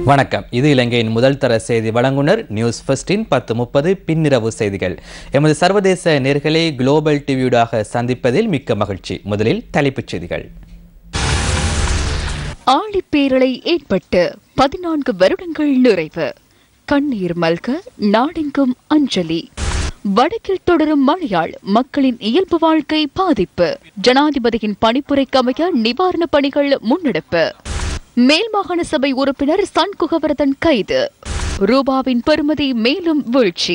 வணக்கம். இது இலங்கையின் முதல் தர செய்தி வழங்குனர் நியூஸ் ஃபர்ஸ்டின் 10:30 பின்னிரவு செய்திகள். எமது சர்வதேச நேர்களை குளோபல் டிவியூடாக சந்திப்பதில் மிக்க மகிழ்ச்சி. முதலில் தலைப்புச் செய்திகள். ஆழிப்பேரலை ஏற்பட்டு 14 வருடங்கள் நிறைவு. கண்ணீர் மல்க நாடெங்கும் அஞ்சலி. வடக்கில் தொடரும் மழையால் மக்களின் இயல்பு வாழ்க்கை பாதிப்பு. ஜனாதிபதியின் பணிப்புரைக்கமைய நிவாரணப் பணிகள் முன்னெடுப்பு. மேல் மாகாண சபை உறுப்பினர் சண்குகவர்தன் கைது. ரூபாவின் பெறுமதி மேலும் வீழ்ச்சி.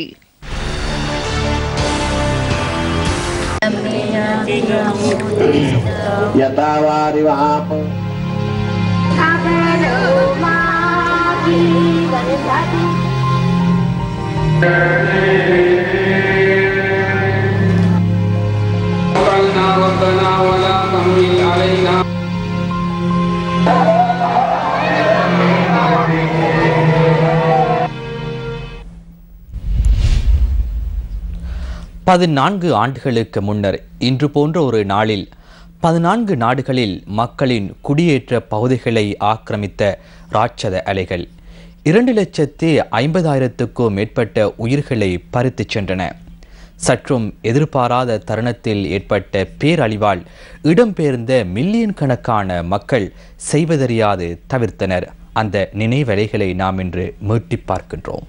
பதினான்கு ஆண்டுகளுக்கு முன்னர் இன்று போன்ற ஒரு நாளில் 14 நாடுகளில் மக்களின் குடியேற்ற பகுதிகளை ஆக்கிரமித்த ராட்சத அலைகள் 2,50,000க்கும் மேற்பட்ட உயிர்களை பறித்துச் சென்றன. சற்றும் எதிர்பாராத தருணத்தில் ஏற்பட்ட பேரழிவால் இடம்பெயர்ந்த மில்லியன் கணக்கான மக்கள் செய்வதறியாது தவிர்த்தனர். அந்த நினைவலைகளை நாம் இன்று மீட்டி பார்க்கின்றோம்.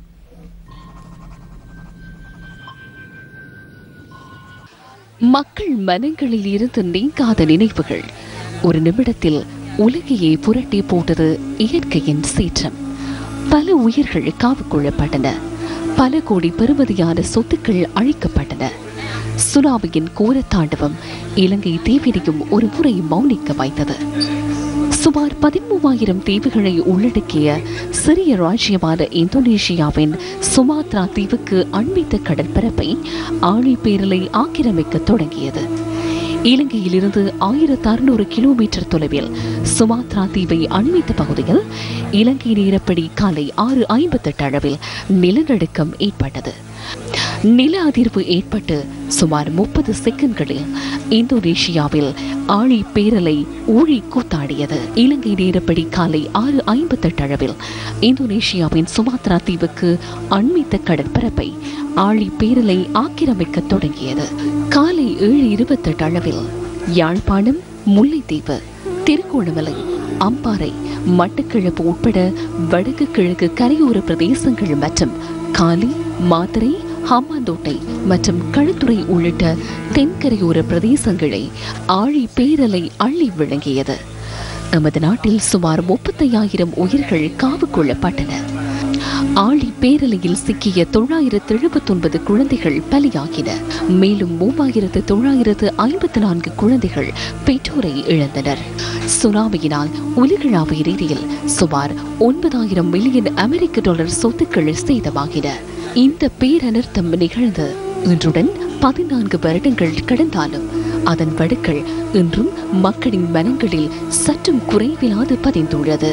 மக்கள் மனங்களில் இருந்து நீங்காத நினைவுகள். ஒரு நிமிடத்தில் உலகையே புரட்டி போட்டது இயற்கையின் சீற்றம். பல உயிர்கள் காவு கொள்ளப்பட்டன. பல கோடி பெறுமதியான சொத்துக்கள் அழிக்கப்பட்டன. சுனாமியின் கோர தாண்டவம் இலங்கை தீவினையும் ஒரு முறை மௌனிக்க வைத்தது. சுமார் 13,000 தீவுகளை உள்ளடக்கிய சிறிய ராஜ்யமான இந்தோனேஷியாவின் சுமாத்ரா தீவுக்கு அண்மித்த கடற்பரப்பை ஆழிப்பேரலை ஆக்கிரமிக்க தொடங்கியது. இலங்கையிலிருந்து 1600 கிலோமீட்டர் தொலைவில் சுமாத்ரா தீவை அண்மித்த பகுதியில் இலங்கை நேரப்படி காலை 6:58 அளவில் நிலநடுக்கம் ஏற்பட்டது. நில அதிர்வு ஏற்பட்டு சுமார் 30 செகண்ட்களில் இந்தோனேஷியாவில் ஆழிப்பேரலை ஊழி கூத்தாடியது. இலங்கை நேரப்படி காலை 6:58 அளவில் இந்தோனேஷியாவின் சுமாத்ரா தீவுக்கு அண்மித்த கடற்பரப்பை ஆழிப்பேரலை ஆக்கிரமிக்க தொடங்கியது. காலை 7:28 அளவில் யாழ்ப்பாணம், முல்லைத்தீவு, திருகோணமலை, அம்பாறை, மட்டக்களப்பு உட்பட வடக்கு கிழக்கு கரையோர பிரதேசங்கள் மற்றும் காலி, மாத்தறை, ஹம்பாந்தோட்டை மற்றும் களுத்துறை உள்ளிட்ட தென்கரையோர பிரதேசங்களை ஆழிப்பேரலை அள்ளி விழுங்கியது. நமது நாட்டில் சுமார் 35,000 உயிர்கள் காவு கொள்ளப்பட்டன. ஆழிப்பேரலையில் சிக்கிய 979 குழந்தைகள் பலியாகின. மேலும் 3,954 குழந்தைகள் பெற்றோரை இழந்தனர். சுனாமியினால் உலகளாவிய ரீதியில் சுமார் 9,000 மில்லியன் அமெரிக்க டாலர் சொத்துக்கள் சேதமாகின. இந்த பேரனர்த்தம் நிகழ்ந்து இன்றுடன் 14 வருடங்கள் கடந்தாலும் அதன் வடுக்கள் இன்றும் மக்களின் மனங்களில் சற்றும் குறைவில்லாது பதிந்துள்ளது.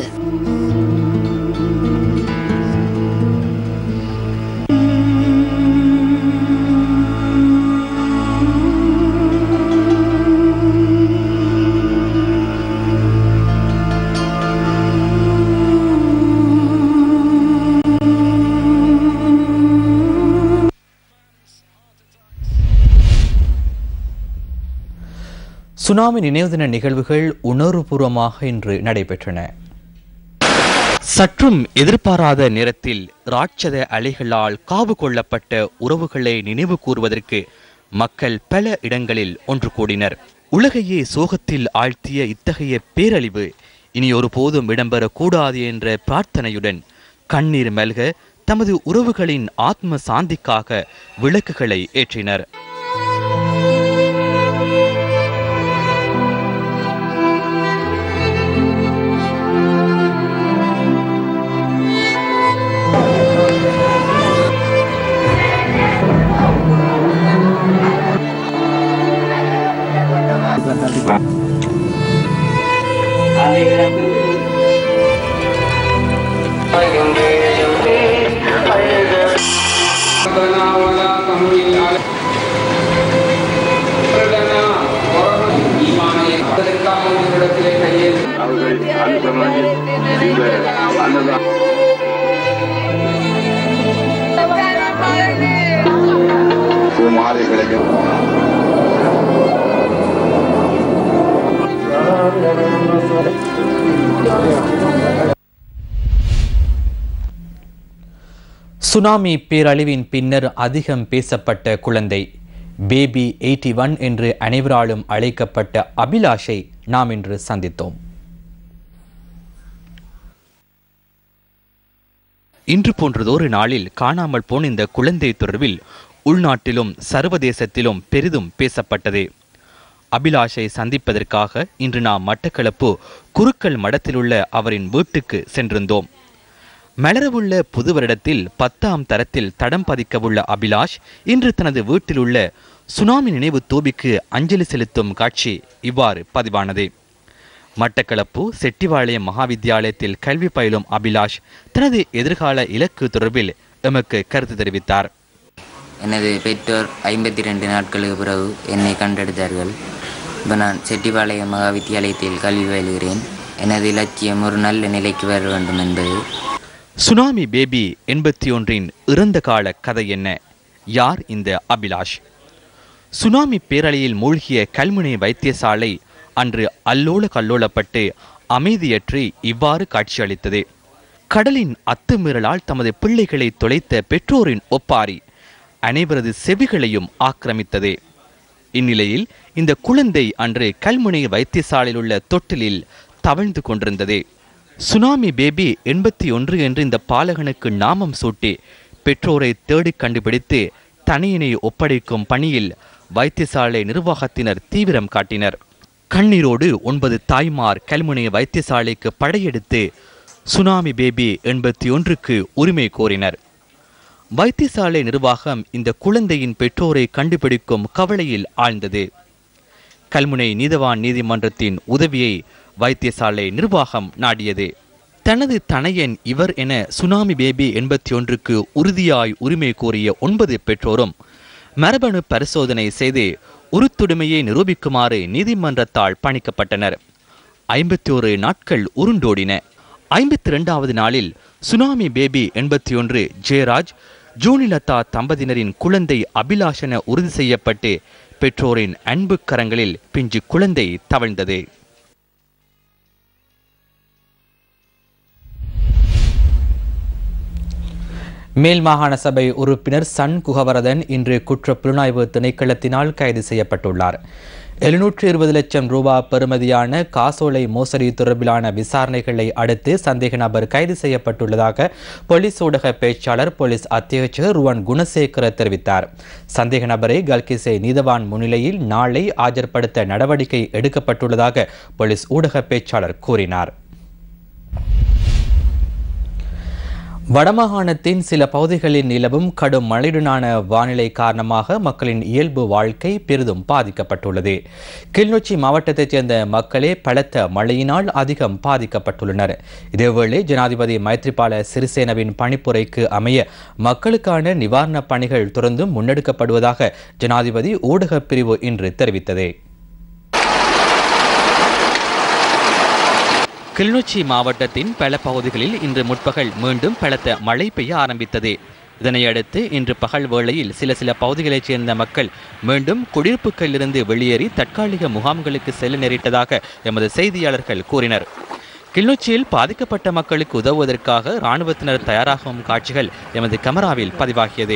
சுனாமி நினைவு தின நிகழ்வுகள் உணர்வுபூர்வமாக இன்று நடைபெற்றன. சற்றும் எதிர்பாராத நேரத்தில் ராட்சத அலைகளால் காவு கொள்ளப்பட்ட உறவுகளை நினைவு கூறுவதற்கு மக்கள் பல இடங்களில் ஒன்று கூடினர். உலகையே சோகத்தில் ஆழ்த்திய இத்தகைய பேரழிவு இனி ஒருபோதும் இடம்பெறக்கூடாது என்ற பிரார்த்தனையுடன் கண்ணீர் மல்க தமது உறவுகளின் ஆத்ம சாந்திக்காக விளக்குகளை ஏற்றினர். சுனாமி பேரழிவின் பின்னர் அதிகம் பேசப்பட்ட குழந்தை பேபி 81 என்று அனைவராலும் அழைக்கப்பட்ட அபிலாஷை நாம் இன்று சந்தித்தோம். இன்று போன்றதொரு நாளில் காணாமல் போன இந்த குழந்தை தொடர்பில் உள்நாட்டிலும் சர்வதேசத்திலும் பெரிதும் பேசப்பட்டது. அபிலாஷை சந்திப்பதற்காக இன்று நாம் மட்டக்களப்பு குருக்கள் மடத்திலுள்ள அவரின் வீட்டுக்கு சென்றிருந்தோம். மலரவுள்ள புது வருடத்தில் 10ஆம் தரத்தில் தடம் பதிக்கவுள்ள அபிலாஷ் இன்று தனது வீட்டிலுள்ள சுனாமி நினைவு தூபிக்கு அஞ்சலி செலுத்தும் காட்சி இவ்வாறு பதிவானது. மட்டக்களப்பு செட்டிவாளையம் மகாவித்தியாலயத்தில் கல்வி பயிலும் அபிலாஷ் தனது எதிர்கால இலக்கு தொடர்பில் எமக்கு கருத்து தெரிவித்தார். எனது பெற்றோர் 52 நாட்களுக்கு பிறகு என்னை கண்டெடுத்தார்கள். இப்போ நான் செட்டிபாளையம் மகாவித்தியாலயத்தில் கல்வி பயிலுகிறேன். எனது இலட்சியம் ஒரு நல்ல நிலைக்கு வர வேண்டும் என்பது. சுனாமி பேபி 81 இறந்த கால கதை என்ன? யார் இந்த அபிலாஷ்? சுனாமி பேரலையில் மூழ்கிய கல்முனை வைத்தியசாலை அன்று அல்லோல கல்லோலப்பட்டு அமைதியற்று இவ்வாறு காட்சியளித்தது. கடலின் அத்துமீறலால் தமது பிள்ளைகளை தொலைத்த பெற்றோரின் ஒப்பாரி அனைவரது செவிகளையும் ஆக்கிரமித்தது. இந்நிலையில் இந்த குழந்தை அன்று கல்முனை வைத்தியசாலையில் உள்ள தொட்டிலில் தவழ்ந்து கொண்டிருந்தது. சுனாமி பேபி 81 என்று இந்த பாலகனுக்கு நாமம் சூட்டி பெற்றோரை தேடி கண்டுபிடித்து தனியினை ஒப்படைக்கும் பணியில் வைத்தியசாலை நிர்வாகத்தினர் தீவிரம் காட்டினர். கண்ணீரோடு 9 தாய்மார் கல்முனை வைத்தியசாலைக்கு படையெடுத்து சுனாமி பேபி 81க்கு உரிமை கோரினர். வைத்தியசாலை நிர்வாகம் இந்த குழந்தையின் பெற்றோரை கண்டுபிடிக்கும் கவலையில் ஆழ்ந்தது. கல்முனை நீதவான் நீதிமன்றத்தின் உதவியை வைத்தியசாலை நிர்வாகம் நாடியது. தனது தனையன் இவர் என சுனாமி பேபி 81க்கு உறுதியாய் உரிமை கோரிய 9 பெற்றோரும் மரபணு பரிசோதனை செய்து உருத்துடுமையை நிரூபிக்குமாறு நீதிமன்றத்தால் பணிக்கப்பட்டனர். 51 நாட்கள் உருண்டோடின. 52வது நாளில் சுனாமி பேபி 81 ஜெயராஜ் ஜூனிலதா தம்பதியினரின் குழந்தை அபிலாஷன உறுதி செய்யப்பட்டு பெற்றோரின் அன்பு கரங்களில் பிஞ்சு குழந்தை தவழ்ந்தது. மேல் மாகாண சபை உறுப்பினர் சன் குகவரதன் இன்று குற்ற புலனாய்வு திணைக்களத்தினால் கைது செய்யப்பட்டுள்ளார். 720 லட்சம் ரூபாய் பெறுமதியான காசோலை மோசடி தொடர்பிலான விசாரணைகளை அடுத்து சந்தேக நபர் கைது செய்யப்பட்டுள்ளதாக போலீஸ் ஊடக பேச்சாளர் போலீஸ் அத்தியட்சகர் ருவன் குணசேகர தெரிவித்தார். சந்தேக நபரை கல்கிசே நீதவான் முன்னிலையில் நாளை ஆஜர்படுத்த நடவடிக்கை எடுக்கப்பட்டுள்ளதாக போலீஸ் ஊடக பேச்சாளர் கூறினார். வடமாகாணத்தின் சில பகுதிகளில் நிலவும் கடும் மழையுடனான வானிலை காரணமாக மக்களின் இயல்பு வாழ்க்கை பெரிதும் பாதிக்கப்பட்டுள்ளது. கிளிநொச்சி மாவட்டத்தைச் சேர்ந்த மக்களே பலத்த மழையினால் அதிகம் பாதிக்கப்பட்டுள்ளனர். இதேவேளை ஜனாதிபதி மைத்ரிபால சிறிசேனவின் பணிப்புரைக்கு அமைய மக்களுக்கான நிவாரணப் பணிகள் தொடர்ந்தும் முன்னெடுக்கப்படுவதாக ஜனாதிபதி ஊடகப் பிரிவு இன்று தெரிவித்தது. கிளிநொச்சி மாவட்டத்தின் பல பகுதிகளில் இன்று முற்பகல் மீண்டும் பலத்த மழை பெய்ய ஆரம்பித்தது. இதனையடுத்து இன்று பகல் வேளையில் சில பகுதிகளைச் சேர்ந்த மக்கள் மீண்டும் குடியிருப்புகளிலிருந்து வெளியேறி தற்காலிக முகாம்களுக்கு செல்ல நேரிட்டதாக எமது செய்தியாளர்கள் கூறினர். கிளிநொச்சியில் பாதிக்கப்பட்ட மக்களுக்கு உதவுவதற்காக இராணுவத்தினர் தயாராகும் காட்சிகள் எமது கேமராவில் பதிவாகியது.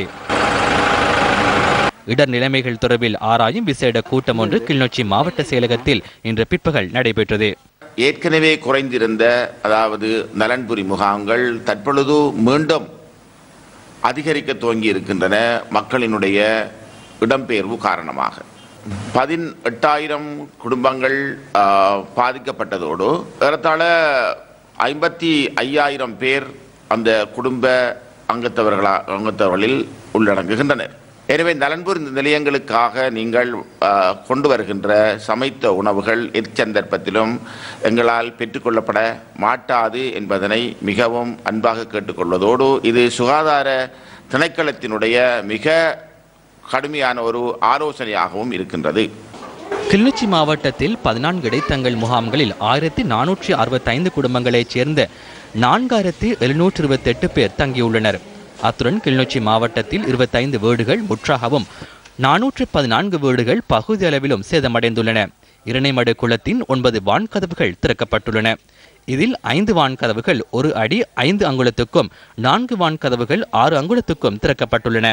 இடர் நிலைமைகள் தொடர்பில் ஆராயும் விசேட கூட்டம் ஒன்று கிளிநொச்சி மாவட்ட செயலகத்தில் இன்று பிற்பகல் நடைபெற்றது. ஏற்கனவே குறைந்திருந்த அதாவது நலன்புரி முகாம்கள் தற்பொழுது மீண்டும் அதிகரிக்க துவங்கி இருக்கின்றன. மக்களினுடைய இடம்பெயர்வு காரணமாக 18,000 குடும்பங்கள் பாதிக்கப்பட்டதோடு ஏறத்தாழ 55,000 பேர் அந்த குடும்ப அங்கத்தவர்களில் உள்ளடங்குகின்றனர். எனவே நலன்புரி நிலையங்களுக்காக நீங்கள் கொண்டு வருகின்ற சமைத்த உணவுகள் எச்சந்தர்ப்பத்திலும் எங்களால் பெற்றுக்கொள்ளப்பட மாட்டாது என்பதனை மிகவும் அன்பாக கேட்டுக்கொள்வதோடு இது சுகாதார திணைக்களத்தினுடைய மிக கடுமையான ஒரு ஆலோசனையாகவும் இருக்கின்றது. கிளிநொச்சி மாவட்டத்தில் 14 இடைத்தங்கல் முகாம்களில் 1465 குடும்பங்களைச் சேர்ந்த 4728 பேர் தங்கியுள்ளனர். அத்துடன் கிளிநொச்சி மாவட்டத்தில் 25 வீடுகள் முற்றாகவும் 414 வீடுகள் பகுதி அளவிலும் சேதமடைந்துள்ளன. இரணைமடு குளத்தின் 9 வான்கதவுகள் திறக்கப்பட்டுள்ளன. இதில் 5 வான் கதவுகள் 1 அடி 5 அங்குலத்துக்கும் 4 வான் கதவுகள் 6 அங்குலத்துக்கும் திறக்கப்பட்டுள்ளன.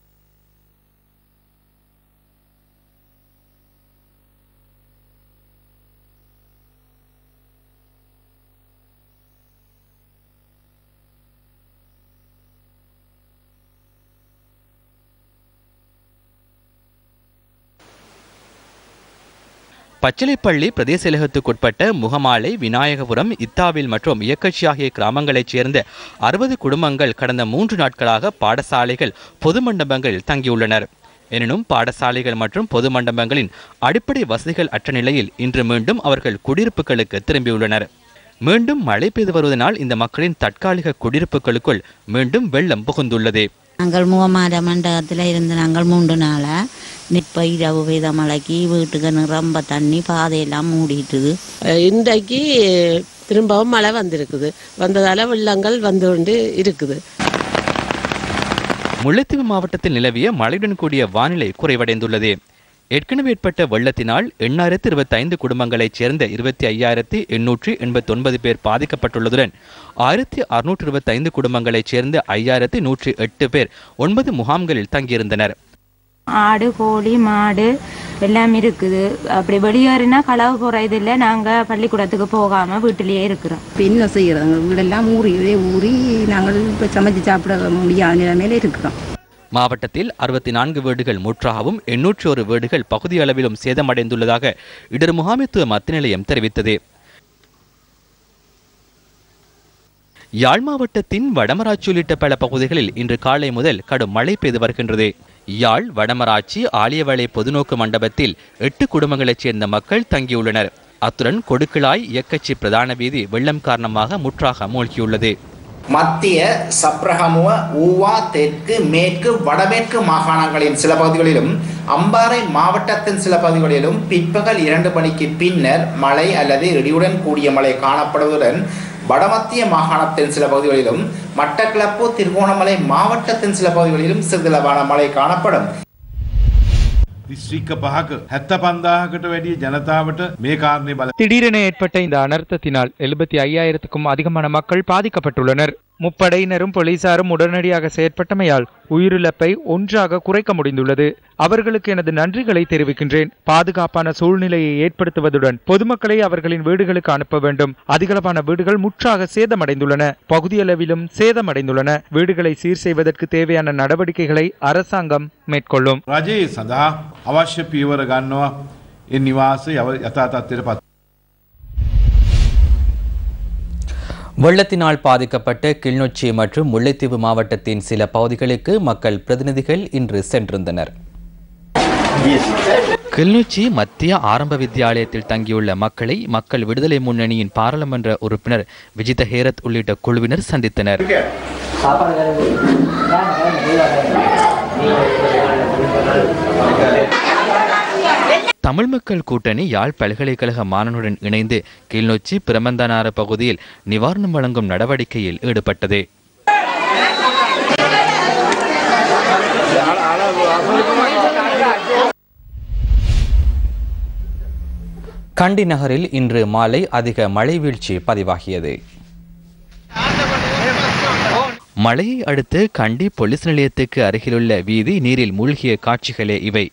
பச்சிலைப்பள்ளி பிரதேச செயலகத்துக்குட்பட்ட முகமாலை, விநாயகபுரம், இத்தாவில் மற்றும் இயக்கச்சி ஆகிய கிராமங்களைச் சேர்ந்த 60 குடும்பங்கள் கடந்த 3 நாட்களாக பாடசாலைகள், பொது மண்டபங்களில் தங்கியுள்ளனர். எனினும் பாடசாலைகள் மற்றும் பொது மண்டபங்களின் அடிப்படை வசதிகள் அற்ற நிலையில் இன்று மீண்டும் அவர்கள் குடியிருப்புகளுக்கு திரும்பியுள்ளனர். மீண்டும் மழை பெய்து வருவதனால் இந்த மக்களின் தற்காலிக குடியிருப்புகளுக்குள் மீண்டும் வெள்ளம் புகுந்துள்ளது. நாங்கள் முகமாட மண்டபத்தில் இருந்து நாங்கள் 3 நாளாக நிற்ப இரவு பெய்த மழைக்கு வீட்டுக்கு நிரம்ப தண்ணி, பாதையெல்லாம் மூடிட்டுது. இன்றைக்கு திரும்பவும் மழை வந்திருக்குது. வந்ததால் வெள்ளங்கள் வந்து கொண்டு இருக்குது. முல்லைத்தீவு மாவட்டத்தில் நிலவிய மழையுடன் கூடிய வானிலை குறைவடைந்துள்ளது. ஏற்கனவே ஏற்பட்ட வெள்ளத்தினால் 825 குடும்பங்களைச் சேர்ந்த 25,889 பேர் பாதிக்கப்பட்டுள்ளதுடன் 1625 குடும்பங்களைச் சேர்ந்த 5108 பேர் 9 முகாம்களில் தங்கியிருந்தனர். ஆடு, கோழி, மாடு எல்லாம் இருக்குது. அப்படி வெளியேறினா களவு போகிறதில்லை. நாங்கள் பள்ளிக்கூடத்துக்கு போகாமல் வீட்டிலேயே இருக்கிறோம். என்ன செய்கிறோம், வீடெல்லாம் ஊறி நாங்கள் இப்போ சமைச்சு சாப்பிட முடியாத நிலைமையில இருக்கிறோம். மாவட்டத்தில் 64 வீடுகள் முற்றாகவும் 801 வீடுகள் பகுதி அளவிலும் சேதமடைந்துள்ளதாக இடர் முகாமைத்துவ மத்திய நிலையம் தெரிவித்தது. யாழ் மாவட்டத்தின் வடமராட்சி உள்ளிட்ட பல பகுதிகளில் இன்று காலை முதல் கடும் மழை பெய்து வருகின்றது. யாழ் வடமராட்சி ஆலியவளை பொதுநோக்கு மண்டபத்தில் 8 குடும்பங்களைச் சேர்ந்த மக்கள் தங்கியுள்ளனர். அத்துடன் கொடுக்கிளாய் இயக்கச்சி பிரதான வீதி வெள்ளம் காரணமாக முற்றாக மூழ்கியுள்ளது. மத்திய, சப்ரகமுவ, ஊவா, தெற்கு, மேற்கு, வடமேற்கு மாகாணங்களின் சில பகுதிகளிலும் அம்பாறை மாவட்டத்தின் சில பகுதிகளிலும் பிற்பகல் 2 மணிக்கு பின்னர் மழை அல்லது இடியுடன் கூடிய மழை காணப்படுவதுடன் வடமத்திய மாகாணத்தின் சில பகுதிகளிலும் மட்டக்களப்பு, திருகோணமலை மாவட்டத்தின் சில பகுதிகளிலும் சிறிதளவான மழை காணப்படும். திடீரென ஏற்பட்ட இந்த அனர்த்தத்தினால் 75,000க்கும் அதிகமான மக்கள் பாதிக்கப்பட்டுள்ளனர். முப்படையினரும் போலீசாரும் உடனடியாக செயற்பட்டமையால் உயிரிழப்பை ஒன்றாக குறைக்க முடிந்துள்ளது. அவர்களுக்கு எனது நன்றிகளை தெரிவிக்கின்றேன். பாதுகாப்பான சூழ்நிலையை ஏற்படுத்துவதுடன் பொதுமக்களை அவர்களின் வீடுகளுக்கு அனுப்ப வேண்டும். அதிகளவான வீடுகள் முற்றாக சேதமடைந்துள்ளன, பகுதியளவிலும் சேதமடைந்துள்ளன. வீடுகளை சீர் செய்வதற்கு தேவையான நடவடிக்கைகளை அரசாங்கம் மேற்கொள்ளும். வெள்ளத்தினால் பாதிக்கப்பட்ட கிளிநொச்சி மற்றும் முல்லைத்தீவு மாவட்டத்தின் சில பகுதிகளுக்கு மக்கள் பிரதிநிதிகள் இன்று சென்றிருந்தனர். கிளிநொச்சி மத்திய ஆரம்ப வித்தியாலயத்தில் தங்கியுள்ள மக்களை மக்கள் விடுதலை முன்னணியின் பாராளுமன்ற உறுப்பினர் விஜித ஹேரத் உள்ளிட்ட குழுவினர் சந்தித்தனர். தமிழ் மக்கள் கூட்டணி யாழ் பல்கலைக்கழக மாணவனுடன் இணைந்து கிளிநொச்சி பிரமந்தனாறு பகுதியில் நிவாரணம் வழங்கும் நடவடிக்கையில் ஈடுபட்டது. கண்டி நகரில் இன்று மாலை அதிக மழை வீழ்ச்சி பதிவாகியது. மழையை அடுத்து கண்டி போலீஸ் நிலையத்துக்கு அருகிலுள்ள வீதி நீரில் மூழ்கிய காட்சிகளே இவை.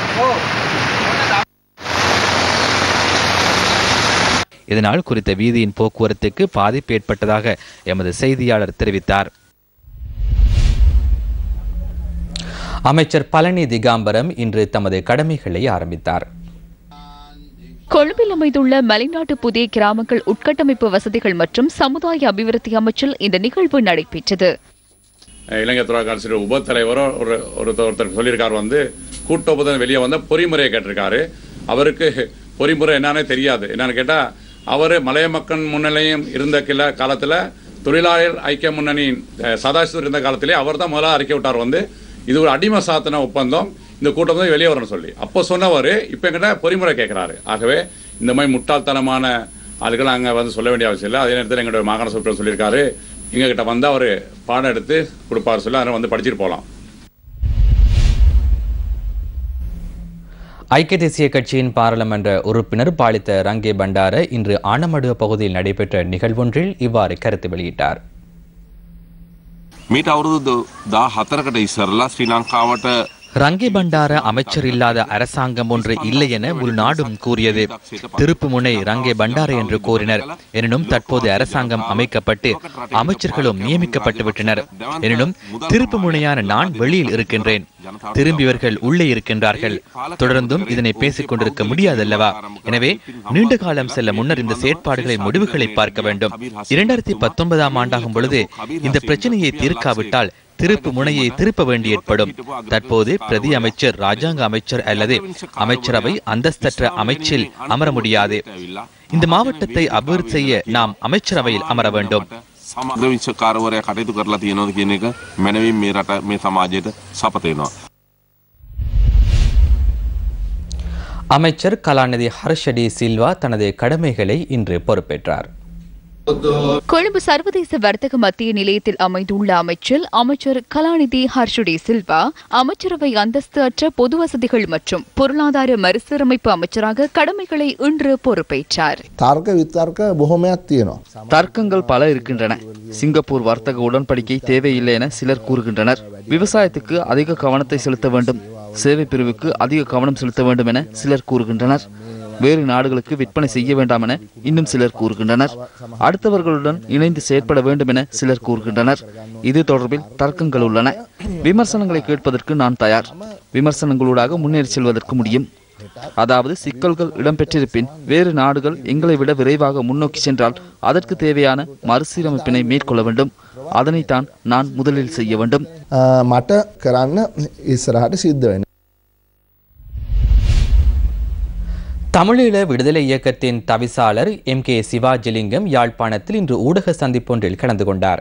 இதனால் குறித்த வீதியின் போக்குவரத்துக்கு பாதிப்பு ஏற்பட்டதாக எமது செய்தியாளர் தெரிவித்தார். அமைச்சர் பழனி திகாம்பரம் இன்று தமது கடமைகளை ஆரம்பித்தார். கொழும்பில் அமைந்துள்ள மலைநாட்டு புதிய கிராமங்கள் உட்கட்டமைப்பு வசதிகள் மற்றும் சமுதாய அபிவிருத்தி அமைச்சில் இந்த நிகழ்வு நடைபெற்றது. இலங்கை தொழிற்கட்சியோட உபத்தலைவரோ ஒருத்தர் சொல்லியிருக்காரு, கூட்ட ஒப்பந்தம் வெளியே வந்த பொறிமுறையை கேட்டிருக்காரு. அவருக்கு பொறிமுறை என்னன்னே தெரியாது. என்னன்னு கேட்டா, அவர் மலைய மக்கள் முன்னிலையும் இருந்த காலத்துல தொழிலாளர் ஐக்கிய முன்னணியின் சதாசிவம் இருந்த காலத்திலே அவர் தான் முதல்ல அறிக்கை விட்டார், இது ஒரு அடிமை சாத்தன ஒப்பந்தம், இந்த கூட்டம் தான் வெளியே வரணும்னு சொல்லி. அப்போ சொன்னவர் இப்போ எங்கிட்ட பொறிமுறை கேட்கிறாரு. ஆகவே இந்த மாதிரி முட்டாள்தனமான ஆளுகள் அங்கே சொல்ல வேண்டிய அவசியம் இல்லை. அதே நேரத்தில் எங்களோட மாகாண சபை சொல்லியிருக்காரு, எங்ககிட்ட அவர் பாடம் எடுத்து கொடுப்பார் சொல்லி, அதனால் படிச்சுட்டு போகலாம். ஐக்கிய தேசிய கட்சியின் பாராளுமன்ற உறுப்பினர் பாலித்த ரங்கே பண்டார இன்று ஆனமடுவ பகுதியில் நடைபெற்ற நிகழ்வொன்றில் இவ்வாறு கருத்து வெளியிட்டார். மீට අවුරුදු 14කට ඉස්සරලා ශ්‍රී ලංකාවට ரங்கே பண்டார அமைச்சர் இல்லாத அரசாங்கம் ஒன்று இல்லை என உள்நாடும் கூறியது. திருப்புமுனை ரங்கே பண்டார என்று கூறினர். எனினும் தற்போது அரசாங்கம் அமைக்கப்பட்டு அமைச்சர்களும் நியமிக்கப்பட்டு விட்டனர். எனினும் திருப்புமுனையான நான் வெளியில் இருக்கின்றேன், திரும்பியவர்கள் உள்ளே இருக்கின்றார்கள். தொடர்ந்தும் இதனை பேசிக் கொண்டிருக்க முடியாதல்லவா? எனவே நீண்ட காலம் செல்ல முன்னர் இந்த செயற்பாடுகளின் முடிவுகளை பார்க்க வேண்டும். 2019ஆம் ஆண்டாகும் பொழுது இந்த பிரச்சனையை தீர்க்காவிட்டால் திருப்பு முனையை திருப்ப வேண்டி ஏற்படும். தற்போது பிரதி அமைச்சர் ராஜாங்க அமைச்சர் அல்லது அமைச்சரவை அந்தஸ்தற்ற அமைச்சில் அமர முடியாது. இந்த மாவட்டத்தை அபிவிருத்தி செய்ய நாம் அமைச்சரவையில் அமர வேண்டும். සමග විචාරවරයා කටයුතු කරලා තියෙනවද කියන එක මනවින් මේ රට මේ සමාජයට සපත වෙනවා. அமைச்சர் கலாநிதி ஹர்ஷடி சில்வா தனது கடமைகளை இன்று பொறுப்பேற்றார். கொழும்பு சர்வதேச வர்த்தக மத்திய நிலையத்தில் அமைந்துள்ள அமைச்சர் கலாநிதி ஹர்ஷடி சில்வா அமைச்சரவை அந்தஸ்து அற்ற பொது வசதிகள் மற்றும் பொருளாதார மறுசீரமைப்பு அமைச்சராக கடமைகளை இன்று பொறுப்பேற்றார். தர்க்கங்கள் பல இருக்கின்றன. சிங்கப்பூர் வர்த்தக உடன்படிக்கை தேவையில்லை என சிலர் கூறுகின்றனர். விவசாயத்துக்கு அதிக கவனத்தை செலுத்த வேண்டும், சேவை பிரிவுக்கு அதிக கவனம் செலுத்த வேண்டும் என சிலர் கூறுகின்றனர். வேறு நாடுகளுக்கு விற்பனை செய்ய வேண்டாம் என இன்னும் சிலர் கூறுகின்றனர். அடுத்தவர்களுடன் இணைந்து செயற்பட வேண்டும் என சிலர் கூறுகின்றனர். இது தொடர்பில் தர்க்கங்கள் உள்ளன. விமர்சனங்களை கேட்பதற்கு நான் தயார். விமர்சனங்களூடாக முன்னேறி செல்வதற்கு முடியும். அதாவது சிக்கல்கள் இடம்பெற்றிருப்பின் வேறு நாடுகள் எங்களை விட விரைவாக முன்னோக்கி சென்றால் அதற்கு தேவையான மறுசீரமைப்பினை மேற்கொள்ள வேண்டும். அதனைத்தான் நான் முதலில் செய்ய வேண்டும். මට කරන්න ඉස්සරහට සිද්ධ වෙන தமிழீழ விடுதலை இயக்கத்தின் தவிசாளர் MK சிவாஜிலிங்கம் யாழ்ப்பாணத்தில் இன்று ஊடக சந்திப்பொன்றில் கலந்து கொண்டார்.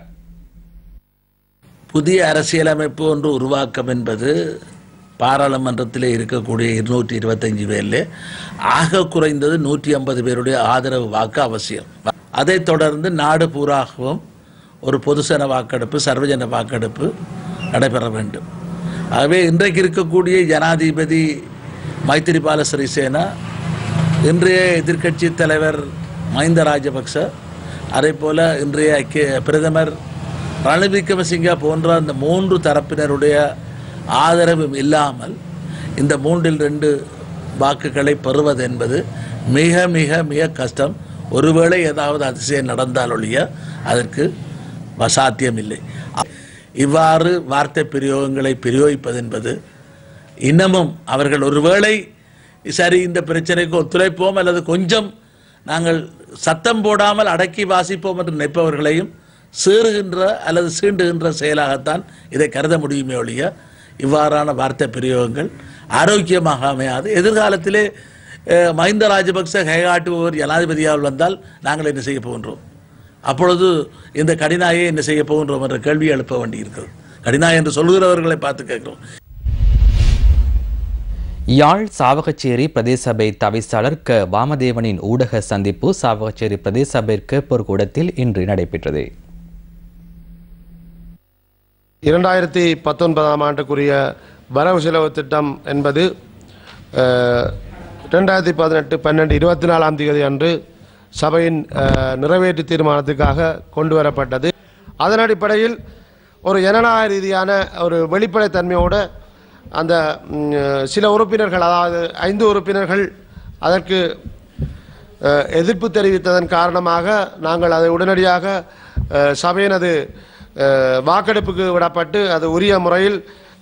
புதிய அரசியலமைப்பு ஒன்று உருவாக்கம் என்பது பாராளுமன்றத்தில் இருக்கக்கூடிய 225 பேரில் ஆக குறைந்தது 150 பேருடைய ஆதரவு வாக்கு அவசியம். அதைத் தொடர்ந்து நாடு பூராகவும் ஒரு பொதுசன வாக்கெடுப்பு, சர்வஜன வாக்கெடுப்பு நடைபெற வேண்டும். ஆகவே இன்றைக்கு இருக்கக்கூடிய ஜனாதிபதி மைத்திரிபால சிறிசேனா, இன்றைய எதிர்க்கட்சி தலைவர் மஹிந்த ராஜபக்ச, அதே போல இன்றைய பிரதமர் ரணில் விக்ரமசிங்க போன்ற அந்த 3 தரப்பினருடைய ஆதரவும் இல்லாமல் இந்த 3-2 வாக்குகளை பெறுவது என்பது மிக மிக மிக கஷ்டம். ஒருவேளை ஏதாவது அதிசயம் நடந்தால் ஒழிய அதற்கு சாத்தியமில்லை. இவ்வாறு வார்த்தை பிரயோகங்களை பிரயோகிப்பது என்பது இன்னமும் அவர்கள் ஒருவேளை சரி இந்த பிரச்சனைக்கு ஒத்துழைப்போம் அல்லது கொஞ்சம் நாங்கள் சத்தம் போடாமல் அடக்கி வாசிப்போம் என்று நினைப்பவர்களையும் சீறுகின்ற அல்லது சீண்டுகின்ற செயலாகத்தான் இதை கருத முடியுமே ஒழிய இவ்வாறான வார்த்தை பிரயோகங்கள் ஆரோக்கியமாக அமையாது. எதிர்காலத்திலே மஹிந்த ராஜபக்ச கைகாட்டுபவர் ஜனாதிபதியாக வந்தால் நாங்கள் என்ன செய்ய போகின்றோம்? அப்பொழுது இந்த கடினாயை என்ன செய்ய போகின்றோம் என்ற கேள்வி எழுப்ப வேண்டியிருக்கிறது. கடினாய் என்று சொல்கிறவர்களை பார்த்து கேட்கிறோம். யாழ் சாவகச்சேரி பிரதேச சபை தவிசாளர் க வாமதேவனின் ஊடக சந்திப்பு சாவகச்சேரி பிரதேச சபை பொற்கூடத்தில் இன்று நடைபெற்றது. 2019ஆம் ஆண்டுக்குரிய வரவு செலவு திட்டம் என்பது 2018/12/24ஆம் தேதி அன்று சபையின் நிறைவேற்று தீர்மானத்துக்காக கொண்டு வரப்பட்டது. அதன் அடிப்படையில் ஒரு ஜனநாயக ரீதியான ஒரு வெளிப்படைத்தன்மையோடு அந்த சில உறுப்பினர்கள், அதாவது 5 உறுப்பினர்கள் அதற்கு எதிர்ப்பு தெரிவித்ததன் காரணமாக நாங்கள் அதை உடனடியாக சபையினது வாக்கெடுப்புக்கு விடப்பட்டு அது உரிய முறையில்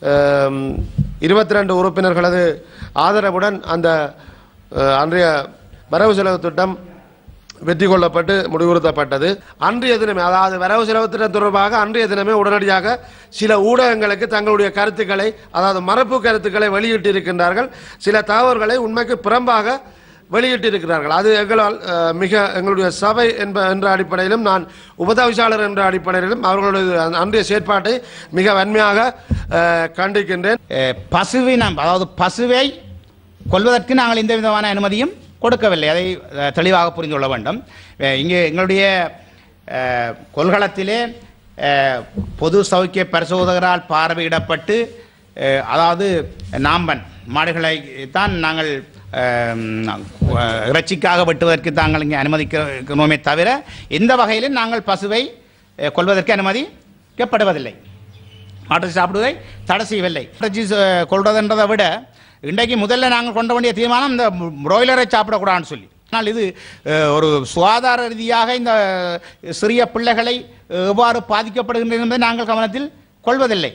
22 உறுப்பினர்களது ஆதரவுடன் அந்த அன்றைய வரவு செலவு திட்டம் வெற்றி கொள்ளப்பட்டு முடிவுறுத்தப்பட்டது. அன்றைய தினமே, அதாவது வரவு செலவு திட்டம் தொடர்பாக அன்றைய தினமே உடனடியாக சில ஊடகங்களுக்கு தங்களுடைய கருத்துக்களை, அதாவது மரபு கருத்துக்களை வெளியிட்டிருக்கின்றார்கள். சில தகவல்களை உண்மைக்கு புறம்பாக வெளியிட்டிருக்கிறார்கள். அது எங்களால் எங்களுடைய சபை என்ற அடிப்படையிலும், நான் உபதவிசாளர் என்ற அடிப்படையிலும் அவர்களுடைய அன்றைய செயற்பாட்டை மிக வன்மையாக கண்டிக்கின்றேன். பசுவினம், அதாவது பசுவை கொல்வதற்கு நாங்கள் எந்த விதமான அனுமதியும் கொடுக்கவில்லை. அதை தெளிவாக புரிந்து கொள்ள வேண்டும். இங்கே எங்களுடைய கொள்களத்திலே பொது சௌக்கிய பரிசோதகரால் பார்வையிடப்பட்டு, அதாவது நாம்பன் மாடுகளை தான் நாங்கள் இறைச்சிக்காக வெட்டுவதற்கு தாங்கள் இங்கே அனுமதிக்கிறோமே தவிர எந்த வகையிலும் நாங்கள் பசுவை கொள்வதற்கு அனுமதிக்கப்படுவதில்லை. மாட்டை சாப்பிடுவதை தடை செய்யவில்லை. இறைச்சி கொள்வதுன்றதை விட இன்றைக்கு முதல்ல நாங்கள் கொண்ட வேண்டிய தீர்மானம் இந்த பிராய்லரை சாப்பிடக்கூடாதுன்னு சொல்லி. ஆனால் இது ஒரு சுகாதார ரீதியாக இந்த சிறிய பிள்ளைகளை எவ்வாறு பாதிக்கப்படுகின்றன என்பதை நாங்கள் கவனத்தில் கொள்வதில்லை.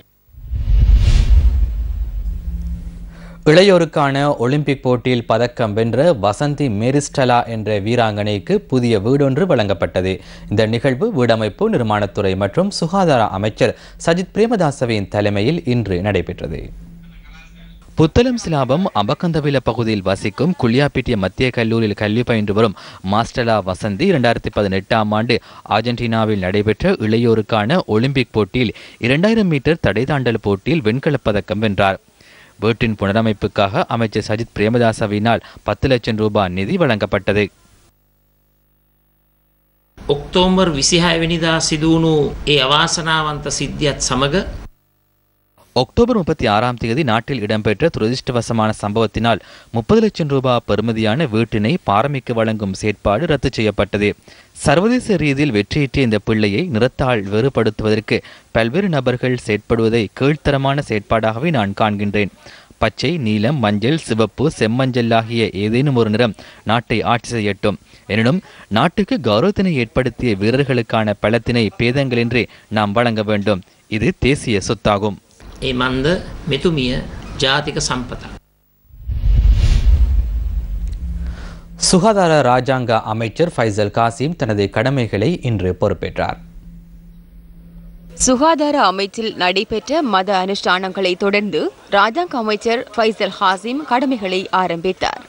இளையோருக்கான ஒலிம்பிக் போட்டியில் பதக்கம் வென்ற வசந்தி மேரிஸ்டலா என்ற வீராங்கனைக்கு புதிய வீடொன்று வழங்கப்பட்டது. இந்த நிகழ்வு வீடமைப்பு நிர்மாணத்துறை மற்றும் சுகாதார அமைச்சர் சஜித் பிரேமதாசவின் தலைமையில் இன்று நடைபெற்றது. புத்தளம் சிலாபம் அபக்கந்தவில பகுதியில் வசிக்கும் குளியாப்பிட்டிய மத்திய கல்லூரியில் கல்வி பயின்று வரும் மாஸ்டலா வசந்தி 2018ஆம் ஆண்டு அர்ஜென்டினாவில் நடைபெற்ற இளையோருக்கான ஒலிம்பிக் போட்டியில் 2000 மீட்டர் தடை தாண்டல் போட்டியில் வெண்கலப் பதக்கம் வென்றார். வீட்டின் புனரமைப்புக்காக அமைச்சர் சஜித் பிரேமதாசவினால் 10 லட்சம் ரூபாய் நிதி வழங்கப்பட்டது. ඔක්තෝබර් 26 වෙනිදා සිදුවුණු ඒ අවාසනාවන්ත සිද්ධියත් සමග அக்டோபர் 36ஆம் தேதி நாட்டில் இடம்பெற்ற துரதிருஷ்டவசமான சம்பவத்தினால் 30 லட்சம் ரூபாய் பெறுமதியான வீட்டினை பாரமிக்கு வழங்கும் செயற்பாடு ரத்து செய்யப்பட்டது. சர்வதேச ரீதியில் வெற்றியீட்டிய இந்த பிள்ளையை நிறத்தால் வேறுபடுத்துவதற்கு பல்வேறு நபர்கள் செயற்படுவதை கீழ்த்தரமான செயற்பாடாகவே நான் காண்கின்றேன். பச்சை, நீலம், மஞ்சள், சிவப்பு, செம்மஞ்சள் ஆகிய ஏதேனும் ஒரு நிறம் நாட்டை ஆட்சி செய்யட்டும். எனினும் நாட்டுக்கு கௌரவத்தினை ஏற்படுத்திய வீரர்களுக்கான பலத்தினை பேதங்களின்றி நாம் வழங்க வேண்டும். இது தேசிய சொத்தாகும். ඒ මන්ද මෙතුමිය ජාතික සම්පත. சுகாதார ராஜாங்க அமைச்சர் ஃபைசல் காசிம் தனது கடமைகளை இன்று பொறுப்பேற்றார். சுகாதார அமைச்சில் நடைபெற்ற மத அனுஷ்டானங்களை தொடர்ந்து ராஜாங்க அமைச்சர் ஃபைசல் ஹாசிம் கடமைகளை ஆரம்பித்தார்.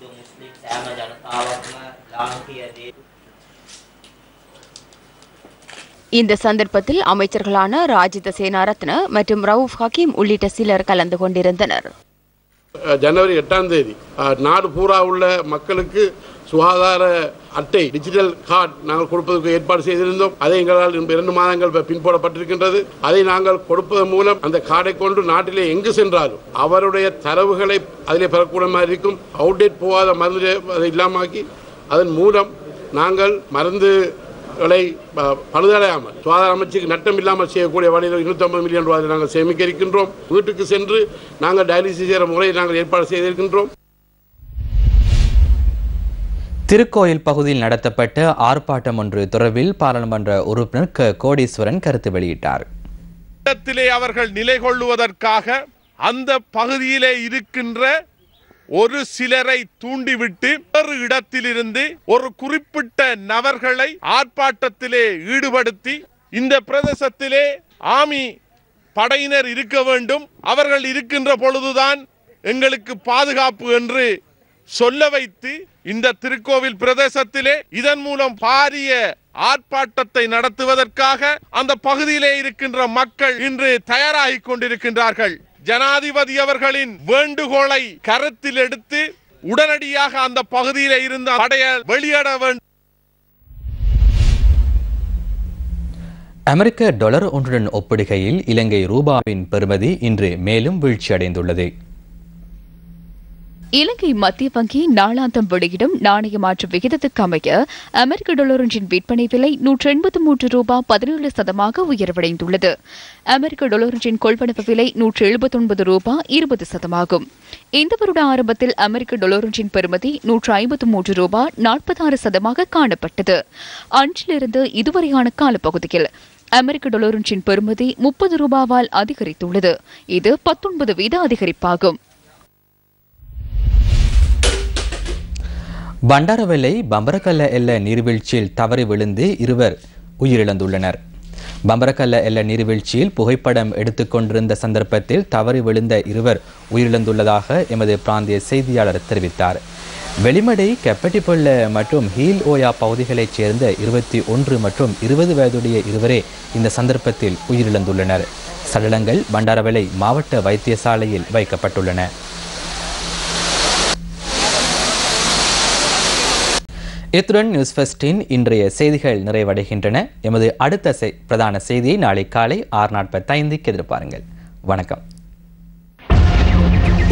இந்த சந்தர்ப்பத்தில் அமைச்சர்களான ராஜித சேனாரத்ன மற்றும் ரவுஃப் ஹக்கீம் உள்ளிட்ட சிலர் கலந்து கொண்டிருந்தனர். ஜனவரி 8ஆம் தேதி நாடு பூரா உள்ள மக்களுக்கு சுகாதார அட்டை டிஜிட்டல் கார்டு நாங்கள் கொடுப்பதற்கு ஏற்பாடு செய்திருந்தோம். அதை எங்களால் 2 மாதங்கள் பின்பற்றப்பட்டிருக்கின்றது. அதை நாங்கள் கொடுப்பதன் மூலம் அந்த கார்டை கொண்டு நாட்டிலே எங்கு சென்றாலும் அவருடைய தரவுகளை அதிலே பெறக்கூடிய மாதிரி இருக்கும். அவுடேட் போகாத மருந்து அதை இல்லாமக்கி அதன் மூலம் நாங்கள் மருந்துகளை பழுதடையாமல் சுகாதார அமைச்சுக்கு நட்டம் இல்லாமல் செய்யக்கூடிய வழியில் 250 மில்லியன் ரூபாய் நாங்கள் சேமிக்க இருக்கின்றோம். வீட்டுக்கு சென்று நாங்கள் டயாலிசிஸ் செய்கிற முறையை நாங்கள் ஏற்பாடு செய்திருக்கின்றோம். திருக்கோயில் பகுதியில் நடத்தப்பட்ட ஆர்ப்பாட்டம் ஒன்று தொடர்பில் பாராளுமன்ற உறுப்பினர் கோடீஸ்வரன் கருத்து வெளியிட்டார். அவர்கள் நிலை கொள்ளுவதற்காக அந்த பகுதியிலே இருக்கின்ற ஒரு சிலரை தூண்டிவிட்டு ஒரு இடத்திலிருந்து ஒரு குறிப்பிட்ட நபர்களை ஆர்ப்பாட்டத்திலே ஈடுபடுத்தி இந்த பிரதேசத்திலே ஆமி படையினர் இருக்க வேண்டும், அவர்கள் இருக்கின்ற பொழுதுதான் எங்களுக்கு பாதுகாப்பு என்று சொல்ல வைத்து இந்த திருக்கோவில் பிரதேசத்திலே இதன் மூலம் பாரிய ஆர்ப்பாட்டத்தை நடத்துவதற்காக அந்த பகுதியிலே இருக்கின்ற மக்கள் இன்று தயாராகி கொண்டிருக்கின்றார்கள். ஜனாதிபதி அவர்களின் வேண்டுகோளை கருத்தில் எடுத்து உடனடியாக அந்த பகுதியிலே இருந்த படையை வெளியேற வேண்டும். அமெரிக்க டாலர் ஒன்றுடன் ஒப்பிடுகையில் இலங்கை ரூபாவின் பெறுமதி இன்று மேலும் வீழ்ச்சியடைந்துள்ளது. இலங்கை மத்திய வங்கி நாளாந்தம் வெளியிடும் நாணய மாற்று விகிதத்துக்கு அமைய அமெரிக்க டாலர் ஒன்றின் விற்பனை விலை 183 ரூபாய் 17% உயர்வடைந்துள்ளது. அமெரிக்க டாலர் ஒன்றின் கொள்வனவு விலை 179 ரூபாய் 20%. இந்த வருட ஆரம்பத்தில் அமெரிக்க டாலர் ஒன்றின் பெறுமதி 153 ரூபாய் 46% காணப்பட்டது. அன்றிலிருந்து இதுவரையான காலப்பகுதியில் அமெரிக்க டாலர் ஒன்றின் பெறுமதி 30 ரூபாவால் அதிகரித்துள்ளது. இது 19% அதிகரிப்பாகும். பண்டாரவெல்லை பம்பரக்கல்ல எல்ல நீர்வீழ்ச்சியில் தவறி விழுந்து 2 உயிரிழந்துள்ளனர். பம்பரக்கல்ல எல்ல நீர்வீழ்ச்சியில் புகைப்படம் எடுத்துக்கொண்டிருந்த சந்தர்ப்பத்தில் தவறி விழுந்த 2 உயிரிழந்துள்ளதாக எமது பிராந்திய செய்தியாளர் தெரிவித்தார். வெளிமடை, கெப்பட்டிப்பொல்ல மற்றும் ஹீல் ஓயா பகுதிகளைச் சேர்ந்த 21 மற்றும் 20 வயதுடைய 2 இந்த சந்தர்ப்பத்தில் உயிரிழந்துள்ளனர். சடலங்கள் பண்டாரவெல்லை மாவட்ட வைத்தியசாலையில் வைக்கப்பட்டுள்ளன. இத்துடன் நியூஸ் ஃபர்ஸ்டின் இன்றைய செய்திகள் நிறைவடைகின்றன. எமது அடுத்த பிரதான செய்தியை நாளை காலை 6:45 எதிர்பாருங்கள். வணக்கம்.